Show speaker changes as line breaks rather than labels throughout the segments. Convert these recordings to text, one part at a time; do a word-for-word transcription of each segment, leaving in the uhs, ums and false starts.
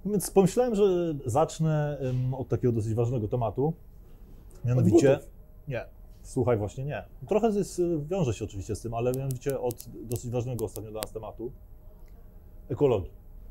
Więc pomyślałem, że zacznę um, od takiego dosyć ważnego tematu. Mianowicie. Nie, słuchaj, właśnie nie. Trochę jest, wiąże się oczywiście z tym, ale mianowicie od dosyć ważnego ostatnio dla nas tematu ekologii.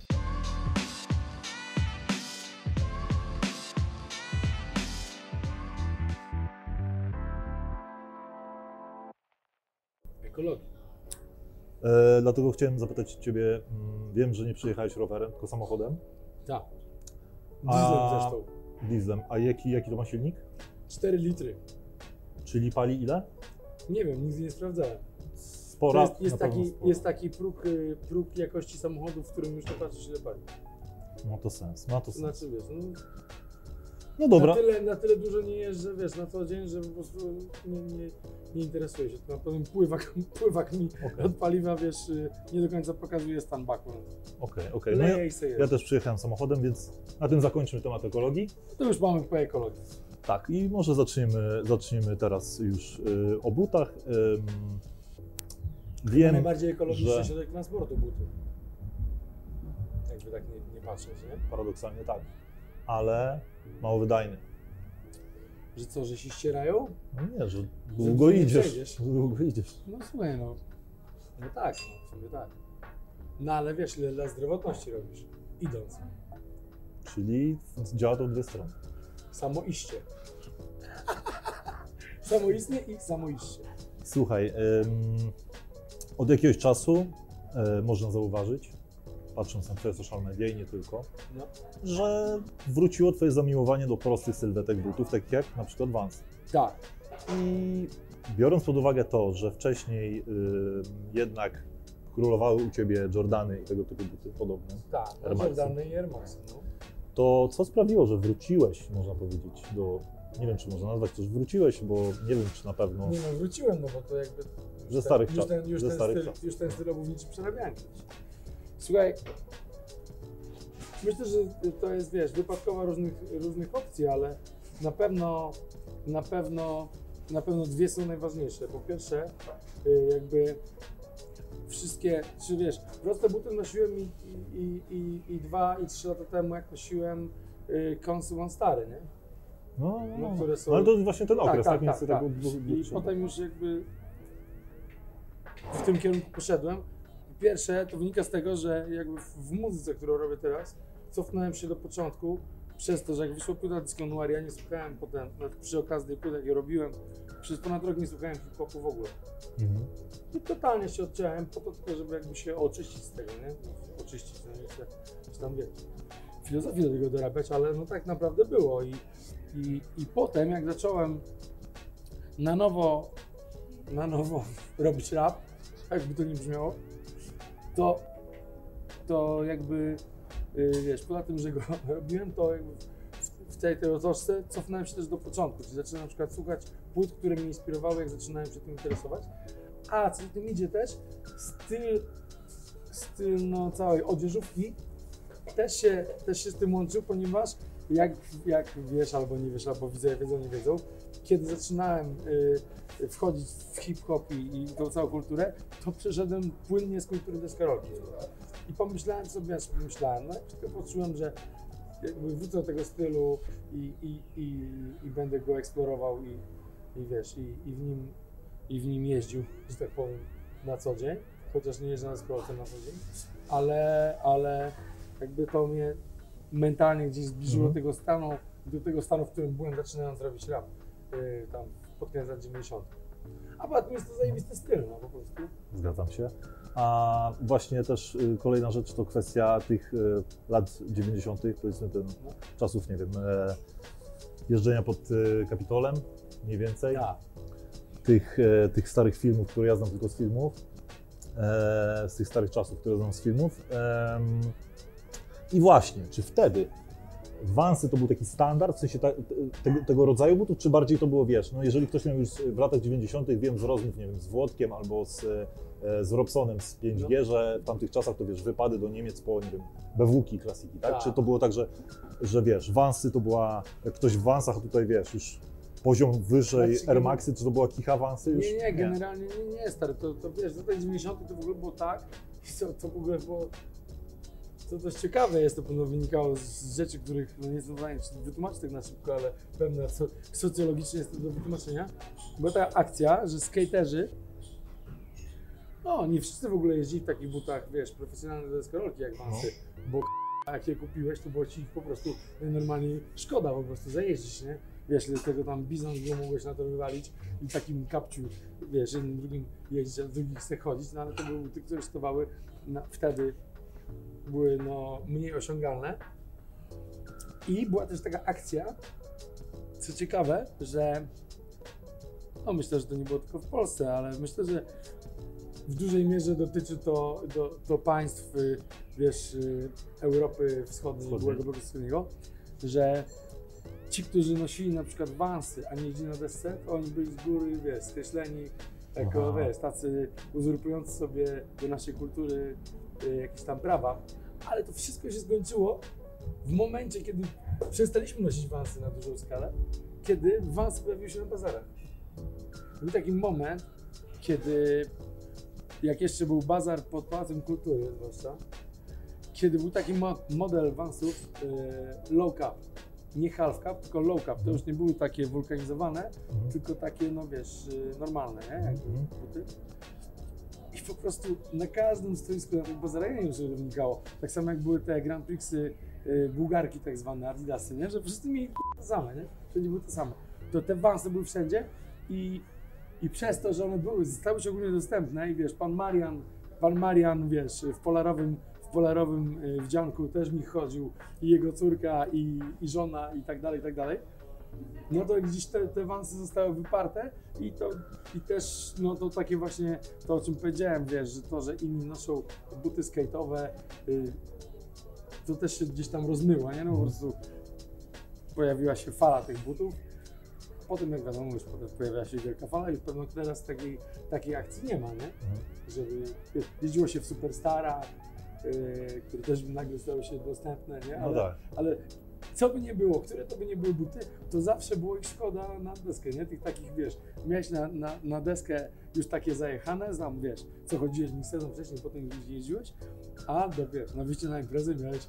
Ekologii.
E, dlatego chciałem zapytać Ciebie, m, wiem, że nie przyjechałeś rowerem, tylko samochodem.
Tak. Dieslem zresztą.
Dieslem. A jaki, jaki to ma silnik?
cztery litry.
Czyli pali ile?
Nie wiem, nigdy nie sprawdzałem.
Spora.
Jest, jest, taki,
spora.
jest taki próg, próg jakości samochodu, w którym już nie patrzysz, ile pali.
Ma to sens, ma to sens.
Znaczy, wiesz, no,
No dobra.
Na tyle, na tyle dużo nie jeżdżę, wiesz, na co dzień, że po prostu nie, nie, nie interesuje się. To na pewno pływak, pływak mi
Okay.
od paliwa, wiesz, nie do końca pokazuje stan baku.
Okej, okej. No ja, ja też przyjechałem samochodem, więc na tym zakończmy temat ekologii.
To już mamy po ekologii.
Tak, i może zaczniemy, zaczniemy teraz już y, o butach. Ym, wiem,
najbardziej ekologiczny
że...
środek transportu buty. Jakby tak nie, nie patrzeć, nie?
Paradoksalnie tak, ale mało wydajny.
Że co, że się ścierają?
No nie, że długo
nie
idziesz.
przejdziesz.
Długo idziesz.
No słuchaj, no. No tak, no w sumie tak. No ale wiesz, ile dla zdrowotności robisz, idąc.
Czyli działa to w dwie strony.
Samoiście. Samoistnie i samoiście.
Słuchaj, ym, od jakiegoś czasu y, można zauważyć, patrząc na twoje social media i nie tylko,
No.
że wróciło twoje zamiłowanie do prostych sylwetek butów, takich jak na przykład Vans.
Tak.
I biorąc pod uwagę to, że wcześniej y, jednak królowały u ciebie Jordany i tego typu buty podobne,
Tak,
Air
no,
Maxy.
Jordany i Air Maxy, no.
to co sprawiło, że wróciłeś, można powiedzieć, do, nie wiem czy można nazwać też wróciłeś, bo nie wiem czy na pewno,
Nie no, wróciłem, no bo to jakby...
Ze
ten-
starych
już
czasów,
ten, już
ze
ten
starych
styl,
czasów.
już ten styl obuwniczy przerabiałem kiedyś. Słuchaj, myślę, że to jest, wiesz, wypadkowa różnych, różnych opcji, ale na pewno, na pewno, na pewno dwie są najważniejsze. Po pierwsze, y, jakby wszystkie, czy wiesz, proste buty nosiłem i, i, i, i dwa, i trzy lata temu, jak nosiłem y, Konsy One Stary, nie?
No, no,
No,
no.
które są-
No, ale to właśnie ten
Tak,
okres,
tak,
tak? Mniej
tak,
więcej
tak.
tego dwóch- dwóch-
I
trzech
potem
lat.
już jakby w tym kierunku poszedłem. Po pierwsze, to wynika z tego, że jakby w muzyce, którą robię teraz, cofnąłem się do początku, przez to, że jak wyszła płyta Disco Noir, ja nie słuchałem potem, no, przy okazji tej płyty, jak je robiłem, przez ponad rok nie słuchałem hip-hopu w ogóle.
Mhm.
I totalnie się odciąłem po to tylko, żeby jakby się oczyścić z tego, nie? Oczyścić, no nie chcę, czy tam wiesz, filozofię do tego dorabiać, ale no tak naprawdę było i, i, i potem jak zacząłem na nowo, na nowo robić rap, jakby to nie brzmiało, to, to jakby, yy, wiesz, poza tym, że go robiłem, to jakby w, w tej tej otoczce cofnąłem się też do początku, czyli zacząłem na przykład słuchać płyt, które mnie inspirowały, jak zaczynałem się tym interesować, a co za tym idzie też, styl, styl no, całej odzieżówki też się, też się z tym łączył, ponieważ jak, jak wiesz albo nie wiesz, albo widzę, wiedzą, nie wiedzą, kiedy zaczynałem y, wchodzić w hip-hop i, i tą całą kulturę, to przeszedłem płynnie z kultury deskorolki. I pomyślałem sobie, aż pomyślałem, no i tylko poczułem, że jakby wrócę do tego stylu i, i, i, i będę go eksplorował i, i wiesz, i, i, w nim, i w nim jeździł, że tak powiem, na co dzień, chociaż nie jeżdżę na deskorolce na co dzień, ale, ale jakby to mnie mentalnie gdzieś zbliżyło
Mhm.
do tego stanu, do tego stanu, w którym byłem, zaczynając robić rap, yy, tam pod koniec lat dziewięćdziesiątych. A poza tym jest to zajebisty styl, no po prostu.
Zgadzam się. A właśnie też y, kolejna rzecz to kwestia tych y, lat dziewięćdziesiątych, powiedzmy ten
No.
czasów, nie wiem, e, jeżdżenia pod y, Kapitolem, mniej więcej.
Tak.
Tych, e, tych starych filmów, które ja znam tylko z filmów, e, z tych starych czasów, które znam z filmów. Em, I właśnie, czy wtedy Vansy to był taki standard, w sensie ta, te, tego, tego rodzaju butów, czy bardziej to było, wiesz, no jeżeli ktoś miał już w latach dziewięćdziesiątych, wiem z rozmów, nie wiem, z Włodkiem albo z, e, z Robsonem z pięć G,
No.
że w tamtych czasach to, wiesz, wypady do Niemiec po, nie wiem, B W Ki, klasiki, tak?
Tak.
Czy to było tak, że, że wiesz, Vansy to była, jak ktoś w Vansach, tutaj wiesz, już poziom wyżej,
Znaczy,
Air Maxy, czy to była kicha Vansy już?
Nie, nie, generalnie nie, nie, stary, to, to wiesz, w latach dziewięćdziesiątych to w ogóle było tak, to, to w ogóle było co dość ciekawe jest, to pewno wynikało z, z rzeczy, których no nie jestem w stanie wytłumaczyć tak na szybko, ale pewne so, socjologicznie jest to do wytłumaczenia. Była ta akcja, że skaterzy, no nie wszyscy w ogóle jeździli w takich butach, wiesz, profesjonalne deskorolki jak Vansy, no. Bo jak je kupiłeś, to było ci ich po prostu normalnie szkoda po prostu zajeździć, nie? Wiesz, ile tego tam bizon go mogłeś na to wywalić i takim kapciu, wiesz, jednym drugim jeździć, a drugim chce chodzić, no ale to były buty, które kosztowały na, wtedy były no mniej osiągalne. I była też taka akcja, co ciekawe, że no myślę, że to nie było tylko w Polsce, ale myślę, że w dużej mierze dotyczy to, do, to państw, wiesz, Europy Wschodniej,
Wschodniej.
byłego bloku wschodniego, że ci, którzy nosili na przykład Vansy, a nie jeździli na desce, to oni byli z góry, wiesz, skreśleni jako,
Aha.
wiesz, tacy uzurpujący sobie do naszej kultury y, jakieś tam prawa. Ale to wszystko się skończyło w momencie, kiedy przestaliśmy nosić Vansy na dużą skalę, kiedy Vansy pojawiły się na bazarach. Był taki moment, kiedy, jak jeszcze był bazar pod Pałacem Kultury, zwłaszcza, kiedy był taki mo model Vansów y, low cap, nie half cap, tylko low cap. To już nie były takie wulkanizowane,
Mhm.
tylko takie, no wiesz, y, normalne, nie? Jak
Mhm.
buty. I po prostu na każdym stoisku na tych bazarach, nie wiem, że to wynikało. Tak samo jak były te Grand Prixy, y, bułgarki tak zwane, Adidasy, nie? Że wszyscy mieli to same, nie? Wszędzie były te same. To te Vansy były wszędzie i, i przez to, że one były, stały się ogólnie dostępne i wiesz, pan Marian, pan Marian, wiesz, w polarowym, w polarowym y, wdzianku też mi chodził i jego córka i, i żona i tak dalej, i tak dalej. No to gdzieś te, te Vansy zostały wyparte i to i też no to takie właśnie to, o czym powiedziałem, wiesz, że to, że inni noszą buty skate'owe, y, to też się gdzieś tam rozmyło, nie? No po prostu pojawiła się fala tych butów. Potem, jak wiadomo, już potem pojawiła się wielka fala i pewno teraz takiej, takiej akcji nie ma, nie? Żeby wiesz, jeździło się w Superstarach, yy, które też nagle stały się dostępne, nie? Ale,
No tak.
ale co by nie było, które to by nie były buty, to zawsze było ich szkoda na deskę, nie? Tych takich, wiesz, miałeś na, na, na deskę już takie zajechane, znam, wiesz, co chodziłeś mi sezon wcześniej, potem gdzieś jeździłeś, a do, wiesz, na wyjście na imprezę miałeś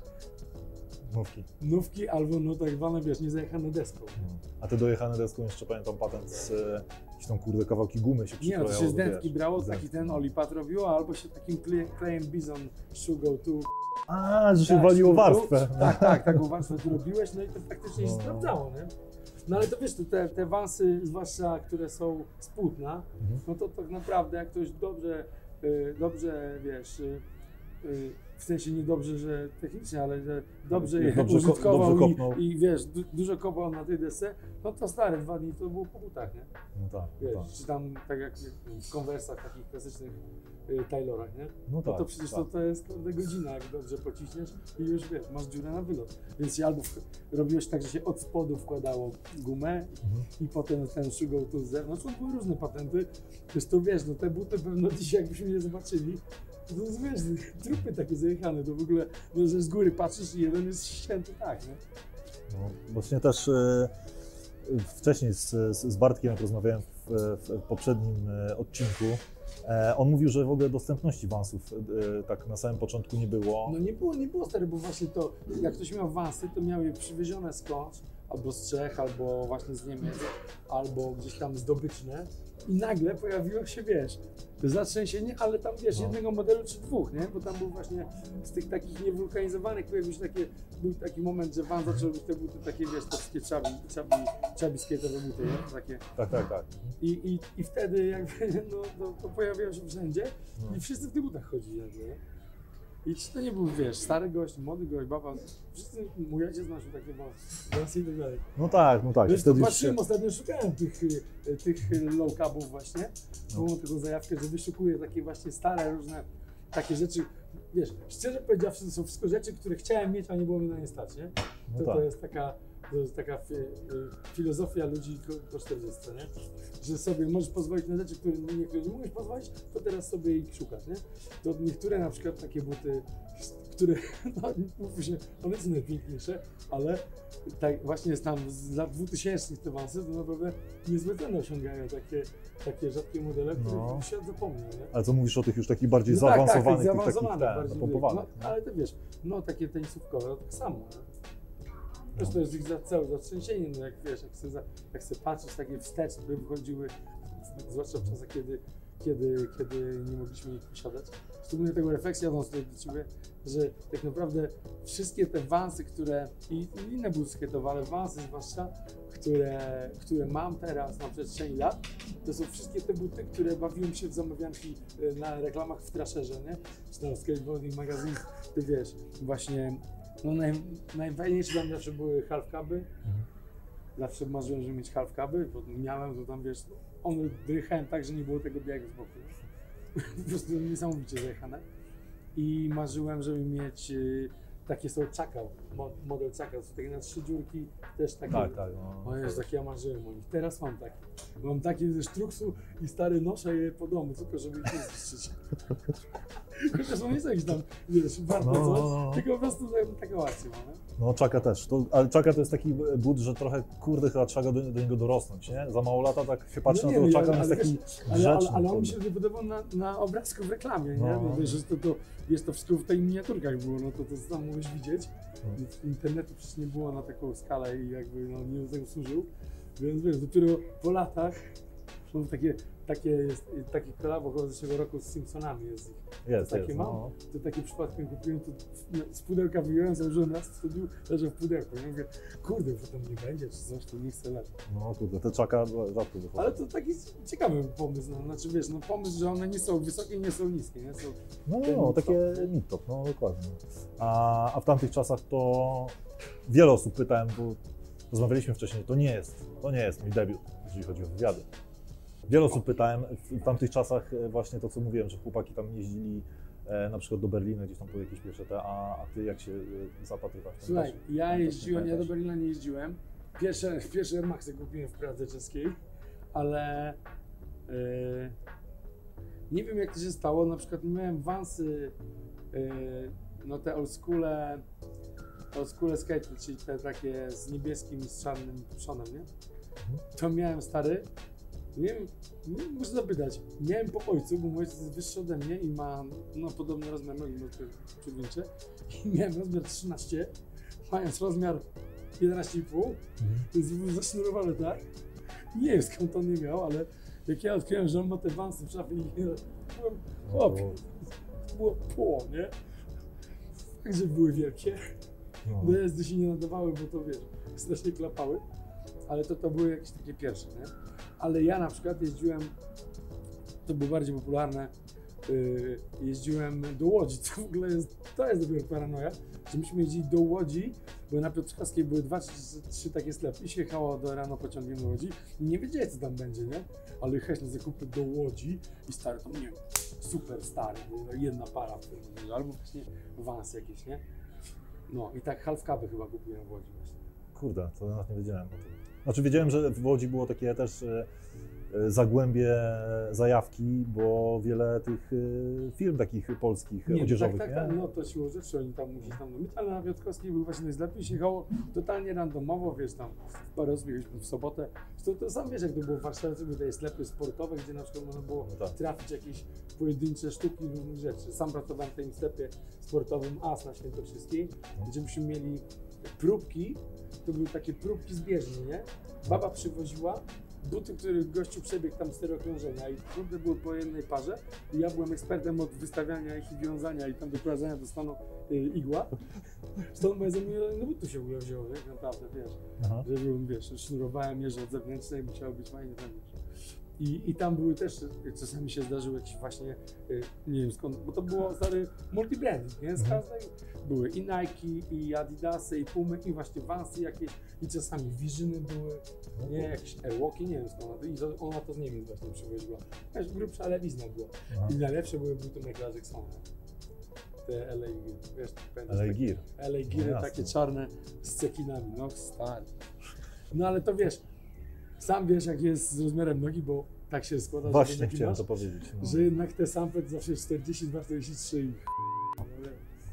Nówki.
nówki albo no tak zwane, wiesz, niezajechane deską.
A te dojechane deską jeszcze pamiętam patent z e, jakieś tam kurde kawałki gumy się
Nie, no to
przyklejało.
się z
do,
dętki
wiesz,
brało,
z
taki
dętki,
ten
no.
Olipat robiło, albo się takim klej, klejem Bison Shoe tu.
A, że się
Tak,
waliło
tu-
warstwę.
Tak, tak, taką warstwę tu robiłeś, no i to faktycznie się
No.
sprawdzało, nie? No ale to wiesz, to te, te Vansy, zwłaszcza które są z płótna,
Mhm.
no to tak naprawdę jak ktoś dobrze, y, dobrze, wiesz, y, y, w sensie nie dobrze, że technicznie, ale że dobrze je
Dobrze ko-
użytkował
dobrze kopnął.
i, i wiesz, du, dużo kopał na tej desce, no to stare dwa dni to było po butach, nie?
No tak, no
Wiesz,
tak.
czy tam tak jak w konwersach takich klasycznych y, Taylorach, nie?
No
No
tak,
to przecież
tak.
to, to jest kurde godzina, jak dobrze pociśniesz i już wiesz, masz dziurę na wylot. Więc się albo w, robiłeś tak, że się od spodu wkładało gumę
Mhm.
i potem ten szugał tu z zewnątrz. No to były różne patenty. Wiesz, to wiesz, no te buty pewno dzisiaj jakbyśmy je zobaczyli, to wiesz, trupy takie zajechane, to w ogóle, no, że z góry patrzysz i jeden jest ścięty tak, nie?
No, właśnie też e, wcześniej z, z, z Bartkiem, jak rozmawiałem w, w, w poprzednim e, odcinku, e, on mówił, że w ogóle dostępności Vansów e, tak na samym początku nie było.
No nie było, nie było stary, bo właśnie to, jak ktoś miał Vansy, to miał je przywiezione skądś, albo z Czech, albo właśnie z Niemiec, albo gdzieś tam zdobyczne i nagle pojawiło się, wiesz, zatrzęsienie, ale tam, wiesz,
No.
jednego modelu czy dwóch, nie? Bo tam był właśnie z tych takich niewulkanizowanych, pojawił się takie, był taki moment, że Van zaczął robić te buty takie, wiesz, te wszystkie chubby, chubby, chubby skate'owe buty, nie? Takie.
Tak, tak, tak.
I, i, i wtedy jakby, no, to, to pojawiało się wszędzie
No.
i wszyscy w tych butach chodzili nagle, nie? I czy to nie był, wiesz, stary gość, młody gość, baba, wszyscy, mój ojciec nosił takie Vansy i tak dalej.
No tak, no tak.
Wiesz,
Wtedy już
patrzyłem,
się...
ostatnio szukałem tych, y, tych low cabów właśnie,
No.
bo mam taką zajawkę, że wyszukuję takie właśnie stare różne takie rzeczy, wiesz, szczerze powiedziawszy, to są wszystko rzeczy, które chciałem mieć, a nie było mi na nie stać, nie?
No
To,
tak.
to jest taka, to jest taka fi, y, filozofia ludzi ko- po czterdziestce, nie? Że sobie możesz pozwolić na rzeczy, które niektórzy nie możesz pozwolić, to teraz sobie ich szukasz, nie? To niektóre na przykład takie buty, które, no mówmy się, one są najpiękniejsze, ale tak właśnie jest tam z lat dwutysięcznych te Vansy, to naprawdę niezłe ceny osiągają takie, takie rzadkie modele, które
No.
świat zapomniał, nie?
Ale co mówisz o tych już takich bardziej
No tak, tak,
zaawansowanych,
tych
tych takich
zaawansowanych
ten,
bardziej,
napompowanych.
no, ale to wiesz, no takie tenisówkowe, to tak samo, nie? Wiesz,
No.
to jest ich za, całe zatrzęsienie, no jak wiesz, jak sobie, jak sobie patrzysz, takie wstecz, które wychodziły, zwłaszcza w czasach, kiedy, kiedy, kiedy nie mogliśmy ich posiadać. Szczególnie tego refleksja no, tutaj do Ciebie, że tak naprawdę wszystkie te Vansy, które i, i inne buty skate'owe, ale Vansy zwłaszcza, które, które mam teraz na przestrzeni lat, to są wszystkie te buty, które bawiłem się w zamawianki na reklamach w Trasherze, nie? Czy tam Skateboarding Magazine, ty wiesz, właśnie no naj, najfajniejsze dla mnie zawsze były half cuby.
Mhm.
Zawsze marzyłem, żeby mieć half cuby, bo miałem, to tam wiesz, one wyjechałem tak, że nie było tego biegu z boku. Po prostu niesamowicie zajechane. I marzyłem, żeby mieć y, takie są czakał, model czakał, są takie na trzy dziurki, też takie.
Tak, tak. No.
O Jezu, takie ja marzyłem o nich. Teraz mam takie. Mam takie ze sztruksu i stary noszę je po domu, tylko żeby ich nie zniszczyć. Chociaż on nie jest jakiś tam, wiesz, warto
No,
coś,
no, no.
tylko po prostu taką akcję mam, nie?
No Chaka też, to, ale Chaka to jest taki but, że trochę kurde chyba trzeba do, do niego dorosnąć, nie? Za mało lata tak się patrzy
No
na
nie,
tego
ale-
Chaka, on jest
ale
taki
wiesz, Ale,
grzeczny.
ale, ale on mi
kurde.
się wybudował na, na obrazku w reklamie, nie?
No.
No. Wiesz, że to, to, wiesz, to wszystko w tej miniaturkach było, no to to sam mogłeś widzieć.
No.
Internetu przecież nie było na taką skalę i jakby no, nie do tego służył. Więc wiesz, dopiero po latach, no, takie, takie jest, takie kolabo chyba z zeszłego roku z Simpsonami jest ich.
Jest,
takie
jest,
mam.
no.
To takie przypadkiem kupiłem, to z pudełka wyjąłem, założyłem raz w studiu, leżę w pudełku. Ja mówię, kurde, potem nie będzie, czy coś, to nie chcę lepiej.
No kurde, te Chaka rzadko wychodzą.
Ale to taki ciekawy pomysł, no, znaczy wiesz, no pomysł, że one nie są wysokie, nie są niskie, nie są...
No,
ten
no,
mid-top,
takie
nie?
mid-top, no dokładnie. A, a w tamtych czasach to wiele osób pytałem, bo rozmawialiśmy wcześniej, to nie jest, to nie jest mój debiut, jeżeli chodzi o wywiady. Wiele osób pytałem, w, w tamtych czasach e, właśnie to, co mówiłem, że chłopaki tam jeździli e, na przykład do Berlina, gdzieś tam po jakieś pierwsze te, a, a ty jak się e, zapatrywasz? Tam
Słuchaj,
też?
ja
Tam też
jeździłem,
nie
ja do
pamiętasz?
Berlina nie jeździłem. Pierwsze, pierwsze Maxy kupiłem w Pradze czeskiej, ale yy, nie wiem jak to się stało, na przykład miałem Vansy, yy, no te oldschoole, oldschoole skate, czyli te takie z niebieskim i z czarnym przonem, nie? To miałem stary, nie wiem, nie, muszę zapytać, miałem po ojcu, bo mój ojciec jest wyższy ode mnie i ma no, podobny rozmiar nogi, no to większe. I miałem rozmiar trzynaście, mając rozmiar jedenaście i pół,
Mhm.
więc był zasznurowany tak. Nie wiem skąd on nie miał, ale jak ja odkryłem, że on ma te Vansy w szafie i byłem,
No,
chłopie,
to-
to było pół, nie? Także były wielkie.
no.
Do jazdy się nie nadawały, bo to wiesz, strasznie klapały, ale to, to były jakieś takie pierwsze, nie? Ale ja na przykład jeździłem, to było bardziej popularne, yy, jeździłem do Łodzi, co w ogóle jest, to jest dopiero paranoja, że myśmy jeździli do Łodzi, bo na Piotrkowskiej były dwa czy trzy takie sklepy i się jechało do rano pociągiem do Łodzi i nie wiedzieli co tam będzie, nie? Ale jechałeś na zakupy do Łodzi i stary, to nie super stary, bo jedna para w tym, albo właśnie Vans jakieś, nie? No i tak half cupy chyba kupiłem w Łodzi właśnie.
Kurde, to nawet nie wiedziałem o tym. Znaczy wiedziałem, że w Łodzi było takie też e, e, zagłębie zajawki, bo wiele tych e, firm takich polskich
Nie,
odzieżowych,
tak, tak,
nie?
tak, no to siłą rzeczy oni tam gdzieś tam, my ale na Piotrkowskiej był właśnie najlepiej się jechało totalnie randomowo, wiesz tam, parę osób jechaliśmy w sobotę, to, to sam wiesz jak to było w Warszawie, były te sklepy sportowe, gdzie na przykład można było
No tak.
trafić jakieś pojedyncze sztuki różnych rzeczy. Sam pracowałem w tym sklepie sportowym As na Świętokrzyskiej, gdzie byśmy mieli próbki, to były takie próbki z bieżni, nie? Baba przywoziła buty, których gościu przebiegł tam cztery okrążenia i kurde były po jednej parze i ja byłem ekspertem od wystawiania ich i wiązania i tam doprowadzania do stanu y, igła. Stąd moje zamiłowanie do butów się w ogóle wzięło, tak naprawdę, wiesz,
Aha.
że byłem, wiesz, sznurowałem je od zewnętrznej, musiało być fajnie zewnętrzne. I, I tam były też, czasami się zdarzyły jakieś właśnie, y, nie wiem skąd, bo to było stary multibranding, nie? Z
Mhm.
każdej były i Nike, i Adidasy, i Pumy, i właśnie Vansy jakieś, i czasami Vizyny były, nie, jakieś Airwalki, nie wiem skąd, i to, ona to z Niemiec właśnie przywoziła. Jakaś grubsza lewizna była.
Aha.
I najlepsze były buty Michaela Jacksona. Te L A, wiesz, pamiętasz,
L A
takie
Gear.
L A Geary,
No jasne.
takie czarne z cekinami, no stary. No ale to wiesz, sam wiesz jak jest z rozmiarem nogi, bo tak się składa, że
Właśnie
wiesz, jaki
chciałem
masz,
to powiedzieć. No.
że jednak te sampet zawsze jest czterdzieści dwa czterdzieści trzy i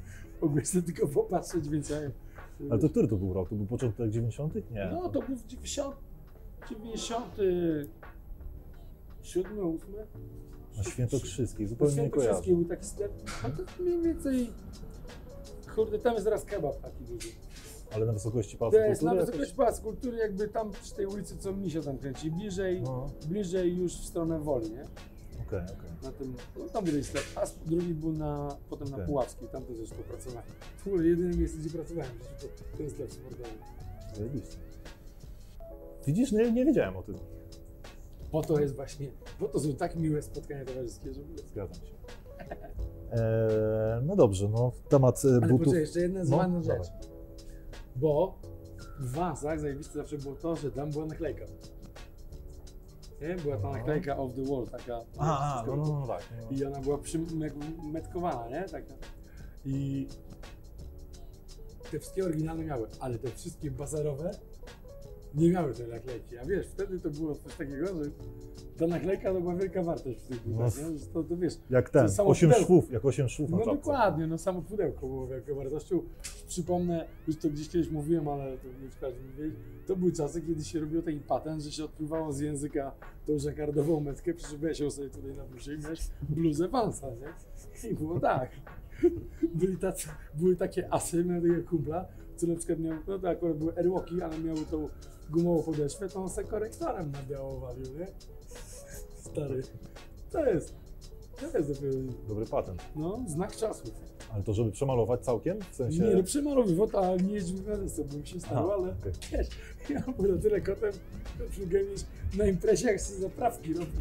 mogłeś sobie tylko popatrzeć, więc ja...
Ale to który to był rok? To był początek dziewięćdziesiątych? Nie.
No to był dziewięćdziesiąty siódmy, ósmy?
Na Świętokrzyskiej, zupełnie nie kojarzę.
Świętokrzyskiej był taki sklep, no to mniej więcej... Kurde, tam jest teraz kebab taki duży.
Ale na wysokości Pałacu
To
Kultury?
jest na
jakoś?
wysokości Pałacu Kultury, jakby tam przy tej ulicy, co mi się tam kręci, bliżej,
No.
bliżej już w stronę Woli, nie?
Okej, okej.
Na tym, no tam był sklep, a drugi był na, potem na
Okej.
Puławskiej, tam też zresztą pracowałem. To było jedyne miejsce, gdzie pracowałem, to ten sklep sportowy.
Zajebiście. Widzisz, nie, nie wiedziałem o tym.
Po to jest właśnie, po to są tak miłe spotkania towarzyskie, że...
Zgadzam się. Eee, no dobrze, no temat e,
Ale
butów.
poczekaj, jeszcze jedna
No,
zwana
dawaj.
rzecz. Bo w Vansach zajebiste zawsze było to, że tam była naklejka. Nie? Była ta
No.
naklejka off the wall, taka...
A, a, no, no, no tak. No.
I ona była przy, jakby metkowana, nie? Taka. I te wszystkie oryginalne miały, ale te wszystkie bazarowe nie miały tej naklejki. A wiesz, wtedy to było coś takiego, że ta naklejka to była wielka wartość w tych butach,
No,
nie? Że To, to wiesz,
Jak ten,
To samo
osiem
pudełko.
szwów, jak osiem szwów na
no
czapce.
dokładnie, no samo pudełko było wielką wartością. Przypomnę, już to gdzieś kiedyś mówiłem, ale to nie każdy mi wiedzieć, to były czasy, kiedy się robiło taki patent, że się odpływało z języka tą żakardową metkę, przyczepiałeś ją sobie tutaj na bluzie i miałeś bluzę Vansa, nie? I było tak. Byli tacy, były takie asy, miałem takiego kumpla, co na przykład miał, no to akurat były Airwalki, ale miały tą gumową podeszwę, to on se korektorem na biało walił, nie? Stary, to jest, to jest dopiero,
Dobry patent.
no, znak czasów.
Ale to żeby przemalować całkiem? W sensie...
Nie, no przemalowywał, a nie jeździł na desce, bo mi się stało,
Aha,
ale
okej.
wiesz, ja byłem na tyle kotem, że mogę mieć na imprezie, jak sobie zaprawki robił.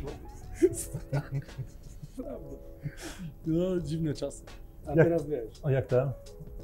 Prawda. No, dziwne czasy. A
Jak-
teraz wiesz.
A jak ten?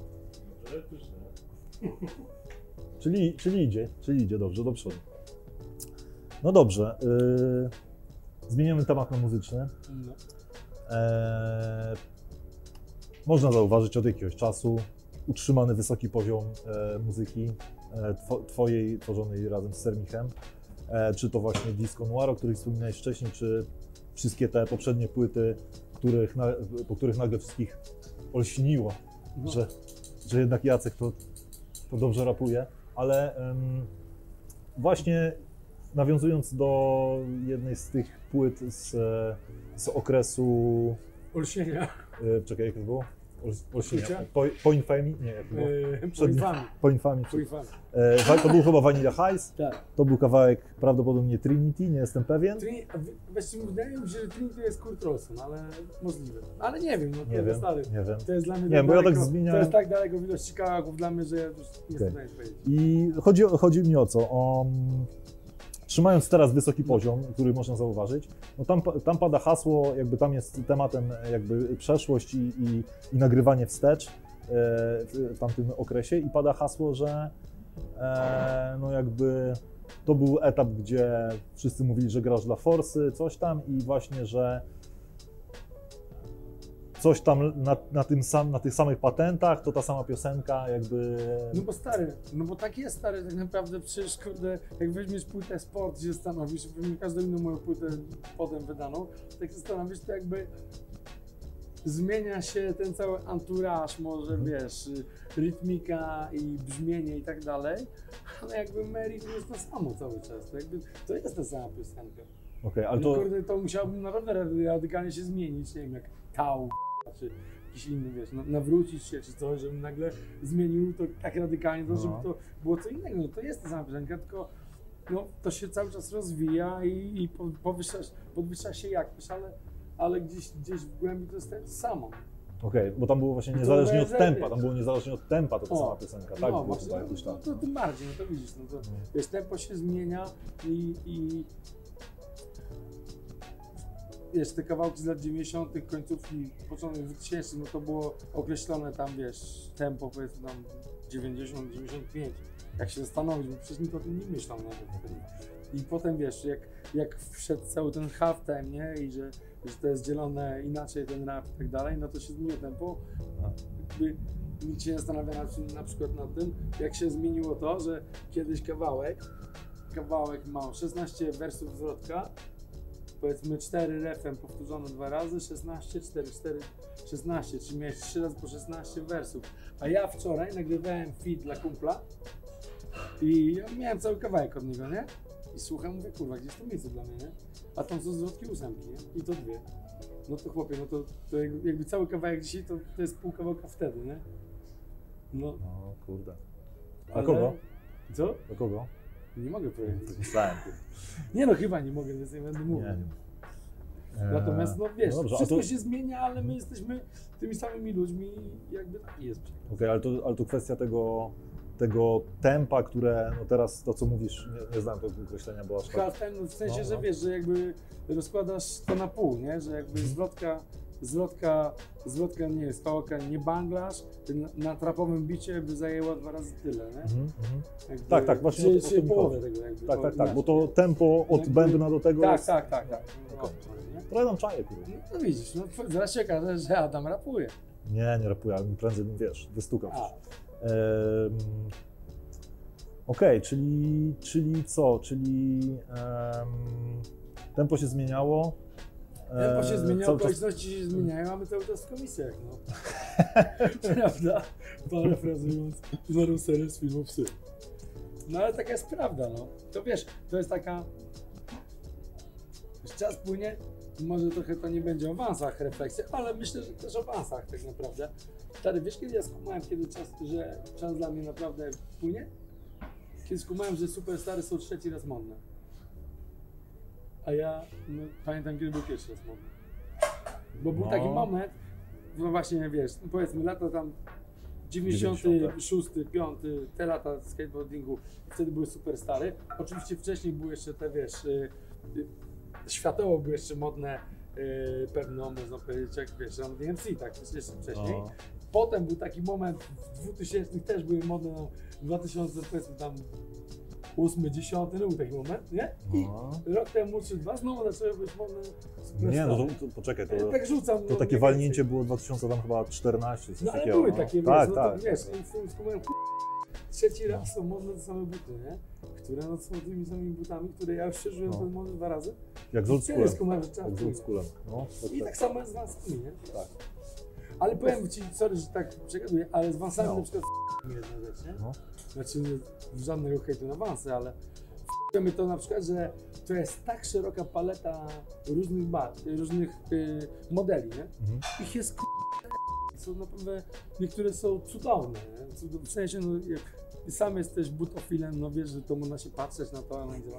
Czyli, czyli idzie, czyli idzie dobrze, do przodu. No dobrze, yy, zmieniamy temat na muzyczny.
No.
Eee, można zauważyć od jakiegoś czasu utrzymany wysoki poziom e, muzyki e, two, twojej, tworzonej razem z Sermichem. E, czy to właśnie Disco Noir, o których wspominałeś wcześniej, czy wszystkie te poprzednie płyty, których na, po których nagle wszystkich olśniło,
No.
że, że jednak Jacek to, to dobrze rapuje, ale em, właśnie nawiązując do jednej z tych płyt z, z okresu,
Olśnienia.
e, czekaj, jak to było? Ol- Olśnienia.
Uczucia?
Po, po Infamii? Nie, jak to było?
Yy,
Przed-
Poinfami.
Po Infamii.
Poinfami.
E, wa- to był chyba Vanilla Highs,
Tak.
to był kawałek prawdopodobnie Trinity, nie jestem pewien.
Trini- a wy- Właściwie wydaje mi się, że Trinity jest Kurt Rolson, ale możliwe. Ale nie wiem, no to
Nie wiem,
stary.
nie wiem.
To jest dla mnie
Nie,
tak
bo ja tak
daleko,
zmieniałem-
To jest tak daleko w ilości kawałków dla mnie, że ja już nie
Okej.
jestem w stanie powiedzieć.
I chodzi, o- chodzi mi o co? O, mm, trzymając teraz wysoki poziom, który można zauważyć, no tam, pa- tam pada hasło, jakby tam jest tematem jakby przeszłość i, i, i nagrywanie wstecz e, w, w tamtym okresie i pada hasło, że e, no jakby to był etap, gdzie wszyscy mówili, że grasz dla forsy, coś tam i właśnie, że coś tam na, na, tym sam, na tych samych patentach, to ta sama piosenka jakby...
No bo stary, no bo tak jest stary, tak naprawdę przecież kurde, jak weźmiesz płytę Sport, się stanowisz, weźmiesz każdą inną moją płytę potem wydaną, tak się stanowisz, to jakby zmienia się ten cały anturaż, może wiesz, rytmika i brzmienie i tak dalej, ale jakby meritum jest to samo cały czas, to jakby to jest ta sama piosenka.
Okej, ale
No
to...
kurde, to musiałbym naprawdę radykalnie się zmienić, nie wiem, jak Tau, czy jakiś inny, wiesz, na- nawrócić się czy coś, żebym nagle zmienił to tak radykalnie, to,
No.
żeby to było co innego. No to jest ta sama piosenka, tylko no, to się cały czas rozwija i, i po- powyższa, podwyższa się jakość, ale, ale gdzieś, gdzieś w głębi to jest to samo.
Okej, bo tam było właśnie
To
niezależnie od
jest-
tempa, tam było niezależnie od tempa to ta
O,
sama piosenka, tak?
no
Było
właśnie,
chyba
no,
jakoś
no,
tak.
to tym bardziej, no to widzisz, no to
No.
wiesz, tempo się zmienia i, i wiesz, te kawałki z lat dziewięćdziesiątych, końcówki, początek dwutysięcznych, no to było określone tam, wiesz, tempo powiedzmy tam dziewięćdziesiąt dziewięćdziesiąt pięć, jak się zastanowić, bo przecież nikt o tym nie myślał nawet wtedy. I potem wiesz, jak, jak wszedł cały ten halftime, nie, i że, że to jest dzielone inaczej, ten rap i tak dalej, no to się zmieniło tempo. Jakby nikt się nie zastanawia na, na przykład nad tym, jak się zmieniło to, że kiedyś kawałek, kawałek ma szesnaście wersów zwrotka, powiedzmy cztery refem powtórzone dwa razy, szesnaście, cztery, cztery, szesnaście, czyli miałeś trzy razy po szesnaście wersów. A ja wczoraj nagrywałem feed dla kumpla i ja miałem cały kawałek od niego, nie? I słucham, mówię, kurwa, gdzieś to miejsce dla mnie, nie? A tam są zwrotki ósemki, nie? I to dwie. No to chłopie, no to, to jakby cały kawałek dzisiaj to, to jest pół kawałka wtedy, nie? No.
No kurde. A
Ale...
kogo?
Co?
A kogo?
Nie mogę powiedzieć.
Coś myślałem.
Nie no, chyba nie mogę, więc nie będę mówił.
Nie, nie.
Natomiast no wiesz,
no dobrze,
wszystko
to...
się zmienia, ale my jesteśmy tymi samymi ludźmi, jakby tak jest.
Okej, okay, ale, to, ale to kwestia tego, tego tempa, które, no teraz to co mówisz, nie, nie znam tego określenia, bo aż tak...
Half time, no w sensie,
no,
że
no.
wiesz, że jakby rozkładasz to na pół, nie? Że jakby zwrotka, zwrotka, zwrotka nie jest pałka, nie banglasz, na, na trapowym bicie by zajęła dwa razy tyle, nie?
Mhm, mhm.
Jakby,
Tak, tak, właśnie
czy,
o to- o to
czy
mi
połowę
chodzi.
tego jakby.
Tak, tak, tak, bo
inaczej,
to tempo od
Jakby-
bębna do tego
Tak,
jest...
tak, tak, tak. No,
Okej.
nie?
Trochę nam czaje, kurde.
No to widzisz, no zaraz się okaże, że Adam rapuje.
Nie, nie rapuję, ale prędzej bym, wiesz, wystukał.
A,
Ehm, Okej, czyli, czyli co? Czyli em, tempo się zmieniało.
tempo się
e,
zmienia,
cały czas-
okoliczności się zmieniają, a my cały czas w komisjach, no. Prawda? Parafrazując nową serię z filmu Psy. No ale taka jest prawda, no. To wiesz, to jest taka... Wiesz, czas płynie, może trochę to nie będzie o awansach refleksja, ale myślę, że też o awansach tak naprawdę. Stary, wiesz kiedy ja skumałem, kiedy czas, że czas dla mnie naprawdę płynie? Kiedy skumałem, że superstary są trzeci raz modne. A ja no, pamiętam, kiedy był pierwszy raz modny. Bo był
No.
taki moment, no właśnie wiesz, no powiedzmy lata tam dziewięćdziesiąty szósty, piąty, te lata skateboardingu, wtedy były superstary. Oczywiście wcześniej były jeszcze te, wiesz, y, y, światowo były jeszcze modne y, pewno, można powiedzieć, jak wiesz, Run D M C, tak, jeszcze wcześniej.
No.
Potem był taki moment, w dwutysięcznych też były modne, no, dwa tysiące, powiedzmy tam ósmy, dziesiąty, no był taki moment, nie? I
No.
rok temu czy dwa znowu zaczęły być modne superstary.
Nie, no to, to poczekaj, to,
tak rzucam.
to
no,
takie
mniej
walnięcie
więcej.
było dwa tysiące czternaście, coś
No ale
takiego.
były
no.
takie,
tak,
wiesz,
tak,
no to wiesz,
tak.
i w tym skumałem, trzeci raz są modne te same buty, nie? Które no, są tymi samymi butami, które ja już przeżyłem
No.
ten moment dwa razy.
Jak z
I
old
wtedy
schoolem.
skumałem, że trzeba
Jak z
pójść.
old schoolem. No, tak,
I
tak.
tak samo jest z Vansami, nie?
tak.
Ale powiem ci, sorry, że tak przegaduję, ale z Vansami
No.
na przykład f***mi jedna rzecz, nie?
No.
Znaczy nie, żadnego hejtu na Vansy, ale f***mi to na przykład, że to jest tak szeroka paleta różnych bar, różnych y, modeli, nie?
Mhm.
Ich jest k***, są naprawdę, niektóre są cudowne, nie? Cud- w sensie, no jak ty sam jesteś butofilem, no wiesz, że to można się patrzeć na to, a będzie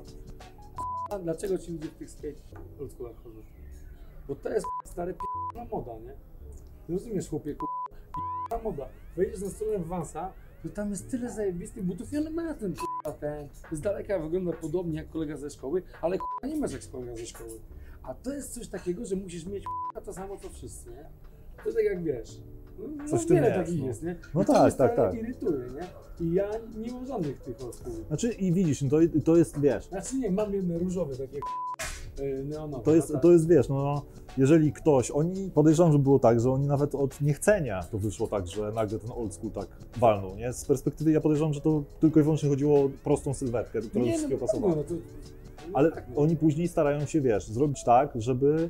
a dlaczego ci ludzie w tych skate old schoolach chodzą? Bo to jest k***, stare p***na moda, nie? Rozumiesz, chłopie, k***na moda. Wejdziesz na stronę Vansa, to tam jest tyle zajebistych butów i one mają ten k***a ten. Z daleka wygląda podobnie jak kolega ze szkoły, ale k***a nie masz jak kolega ze szkoły. A to jest coś takiego, że musisz mieć k***a to samo co wszyscy, nie? To tak jak wiesz. No,
Coś w
no
tym
wiele
jest,
takich
no.
jest, nie?
No
I to
tak,
mnie
tak,
stale
tak.
irytuje, nie? I ja nie mam żadnych tych old schoolów.
Znaczy i widzisz, no to, to jest, wiesz,
Znaczy nie, mam jedne różowe takie yy, neonowe.
to jest,
no tak.
to jest, wiesz, no jeżeli ktoś, oni, podejrzewam, że było tak, że oni nawet od niechcenia to wyszło tak, że nagle ten old school tak walnął, nie? Z perspektywy ja podejrzewam, że to tylko i wyłącznie chodziło o prostą sylwetkę, która do
Nie, no,
wszystkiego
no,
pasowała.
no, to, no,
Ale
tak, no.
oni później starają się, wiesz, zrobić tak, żeby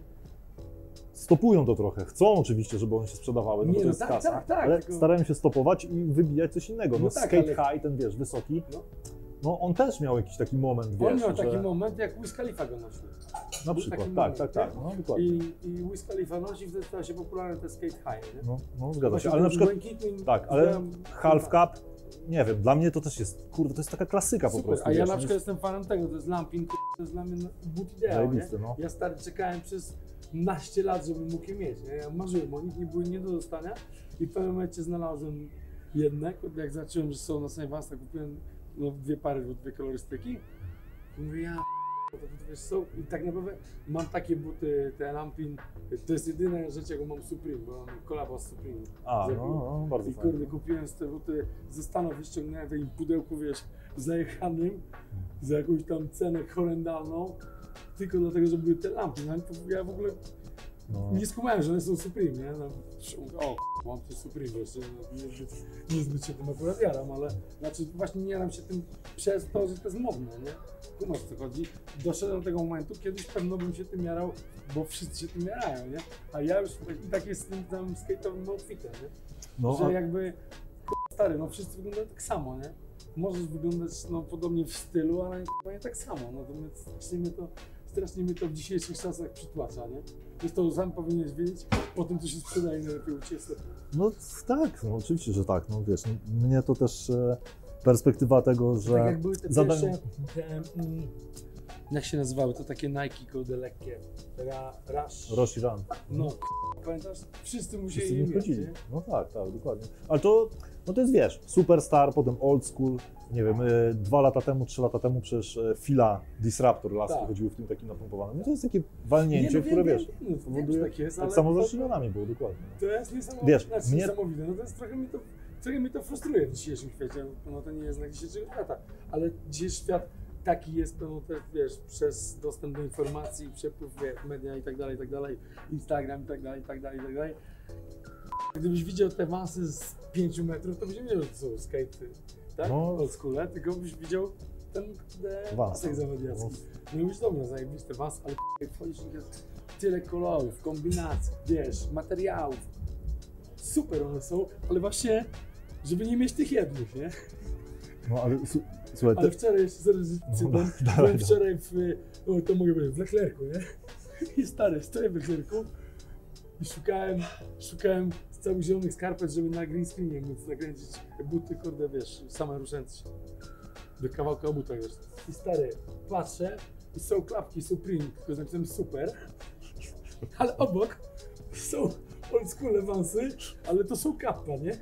stopują to trochę. Chcą oczywiście, żeby one się sprzedawały, no
Nie,
bo to
no
jest
tak,
kasa,
tak, tak,
ale
tylko-
starają się stopować i wybijać coś innego. No,
No tak,
skate
ale-
high, ten wiesz, wysoki,
No.
no on też miał jakiś taki moment, wiesz,
On miał
że
taki moment, jak Wiz Khalifa go nosił.
na
był
przykład,
taki
tak,
moment,
tak, tak,
nie?
no dokładnie.
I, i Wiz Khalifa nosi, wtedy stał się popularny te skate high, nie?
No, no zgadza się,
Właśnie
ale na
ten
przykład,
błękitny-
tak, ale
tam-
half cup, nie wiem, dla mnie to też jest, kurde, to jest taka klasyka po
Super,
prostu,
a ja
wiesz,
na
no
przykład jestem fanem tego, to jest Lampin, k***, to jest dla mnie but ideał, nie?
zajebisty, no.
Ja stary czekałem przez naście lat, żeby mógł je mieć, nie? Ja marzyłem, o nich nie były nie do dostania i w pewnym momencie znalazłem jedne, kurde, jak zobaczyłem, że są na samej Vansa, kupiłem no, dwie pary, bo dwie kolorystyki i mówię, ja to, to wiesz, są i tak naprawdę mam takie buty, te Lampin, to jest jedyna rzecz, jaką mam Supreme, bo mam kolaba z Supreme.
A, no,
Zrobił.
no bardzo
I
fajnie.
kurde, kupiłem te buty ze Stanów, wyciągnąłem w takim pudełku, wiesz, zajechanym, za jakąś tam cenę horrendalną, tylko dlatego, że były te lampy, no i to ja w ogóle
No.
nie skumałem, że one są Supreme, nie? No, o, mam coś Supreme, jeszcze niezbyt, niezbyt się tym akurat jaram, ale znaczy właśnie nie jaram się tym przez to, że to jest modne, nie? Kumasz o co chodzi? Doszedłem do tego momentu, kiedyś pewno bym się tym jarał, bo wszyscy się tym jarają, nie? A ja już tak, i tak jest z tym tam skate'owym outfitem, nie?
No,
że
a...
jakby, stary, no wszyscy wyglądają tak samo, nie? Możesz wyglądać no, podobnie w stylu, ale nie, nie tak samo, natomiast strasznie mnie to, strasznie mnie to w dzisiejszych czasach przytłacza, nie? Wiesz, to sam powinieneś wiedzieć, po tym, co się sprzedaje, najlepiej uciec.
No tak, no oczywiście, że tak, no wiesz, no, mnie to też e, perspektywa tego, że...
Tak jak były te
zadań...
pierwsze, te, mm, jak się nazywały, to takie Nike kody lekkie, Ra, Rush.
Rush i Run.
No, pamiętasz? Wszyscy musieli
Wszyscy
je
nie
mieć,
chodzili.
nie?
No tak, tak, dokładnie. Ale to, no to jest, wiesz, Superstar, potem Old School, nie wiem, y, dwa lata temu, trzy lata temu przecież y, Fila, Disruptor, laski
Tak.
chodziły w tym takim napompowanym. No to jest takie walnięcie,
Nie, no,
które
wiem,
wiesz,
wiem, wiem,
powoduje,
wiem, że tak jest,
tak
ale
samo
to-
ze Szynonami było, dokładnie.
To jest niesamowite,
Wiesz,
znaczy,
mnie-
niesamowite, no to jest trochę mi to, trochę mi to frustruje w dzisiejszym świecie, no to nie jest znak dzisiejszego świata, ale dzisiejszy świat taki jest, no też wiesz, przez dostęp do informacji, przepływ wiesz, media i tak dalej, i tak dalej, Instagram i tak dalej, i tak dalej, i tak dalej. Gdybyś widział te masy z pięciu metrów, to byś nie wiedział, że to są skate'y, tak?
No.
Old school, tylko byś widział ten
Vans.
pasek zawodiacki. No i już dobra, zajebiste was, ale k***a, wchodzisz i jest tyle kolorów, kombinacji, wiesz, materiałów. Super one są, ale właśnie, żeby nie mieć tych jednych, nie?
No ale su- słuchaj,
Ale
te...
wczoraj jeszcze zaraz
No,
byłem,
dalej,
byłem
no.
wczoraj w, o, to mogę powiedzieć, w Leclercu, nie? I stary, stoję w Leclercu i szukałem, szukałem całych zielonych skarpet, żeby na green screenie móc zakręcić buty, kurde, wiesz, same ruszające się. Do kawałka o butach, wiesz. I stary, patrzę i są klapki Supreme, tylko z napisem super, ale obok są old school Vansy, ale to są kappa, nie?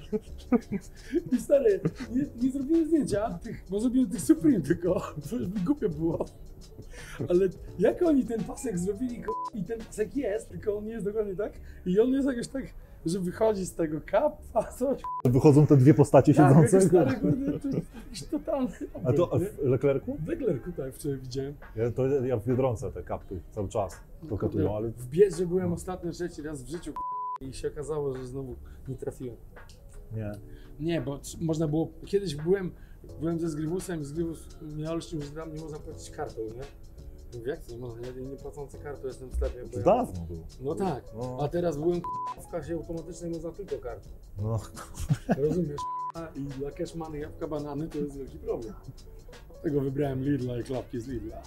I stary, nie, nie zrobiłem zdjęcia tych, bo zrobiłem tych Supreme tylko, to już mi głupio było. Ale jak oni ten pasek zrobili ko- i ten pasek jest, tylko on nie jest dokładnie tak i on jest jakoś tak, że wychodzi z tego kappa, coś.
wychodzą te dwie postacie
Tak, jakoś
siedzące.
stary, kurde, to jest jakiś totalny
A to a
obłęd,
w Leclercu?
nie? W Leclercu tak wczoraj widziałem.
Ja, to ja w Biedronce te kapy cały czas kokatują, ale
W Biedrze byłem ostatnio trzeci raz w życiu k***a, i się okazało, że znowu nie trafiłem.
nie.
Nie, bo tr- można było, kiedyś byłem, byłem ze Zgrywusem i Zgrywus mnie olśnił, że tam nie można płacić kartą, nie? Mówię, jak to nie można, ja nie płacący kartą jestem w sklepie. bo
To
ja-
dawno było.
No tak,
No.
a teraz byłem k***a, w kasie automatycznej można tylko kartą.
No.
Rozumiesz? k***a, I dla cashmany jabłka banany to jest wielki problem. Dlatego wybrałem Lidla i klapki z Lidla.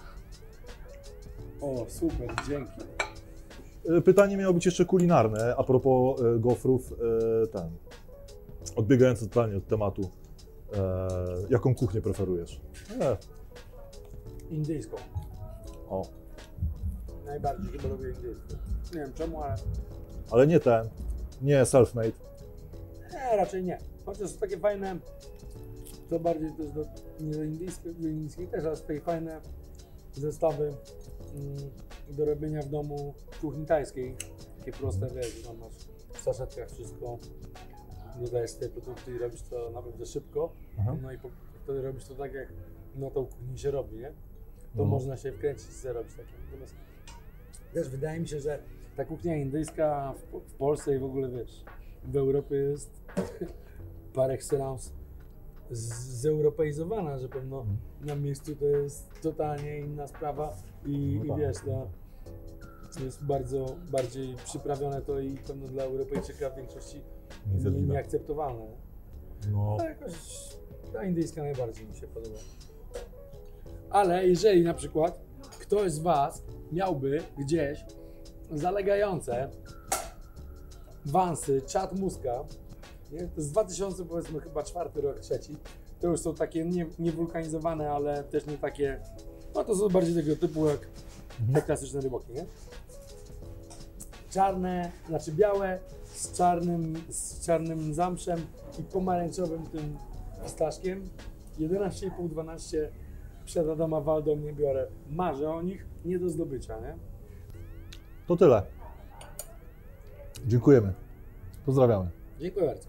O, super, dzięki.
Pytanie miało być jeszcze kulinarne, a propos e, gofrów, e, ten, odbiegając totalnie od tematu, e, jaką kuchnię preferujesz? E,
Indyjską.
o,
Najbardziej chyba lubię indyjską. Nie wiem czemu, ale
ale nie ten, nie self-made.
nie, raczej nie. Chociaż są takie fajne, to bardziej też do, nie do indyjskiej, do indyjskiej też, ale są takie fajne zestawy mm, do robienia w domu kuchni tajskiej. Takie proste, wiesz, tam masz w saszetkach wszystko, dodajesz te produkty i robisz to naprawdę szybko.
Aha.
No i po, wtedy robisz to tak, jak na tą kuchni się robi, nie? To
No.
można się wkręcić i zarobić takie. Natomiast też wydaje mi się, że ta kuchnia indyjska w, w Polsce i w ogóle, wiesz, w Europie jest par excellence z- zeuropeizowana, że pewno
Mhm.
na miejscu to jest totalnie inna sprawa i,
No
i
tak.
wiesz, to jest bardzo bardziej przyprawione to i pewno dla Europejczyka w większości nie,
Niezjadliwe.
nieakceptowalne.
No,
To jakoś ta indyjska najbardziej mi się podoba. Ale jeżeli na przykład ktoś z Was miałby gdzieś zalegające Vansy, Chad Muska, nie? To jest dwa tysiące powiedzmy chyba czwarty rok, trzeci, to już są takie nie, niewulkanizowane, ale też nie takie, no to są bardziej tego typu jak te klasyczne ryboki, nie? Czarne, znaczy białe z czarnym, z czarnym zamszem i pomarańczowym tym pistaszkiem. jedenaście i pół, dwanaście przed Adama Waldą nie biorę. Marzę o nich, nie do zdobycia, nie?
to tyle. Dziękujemy. Pozdrawiamy.
Dziękuję bardzo.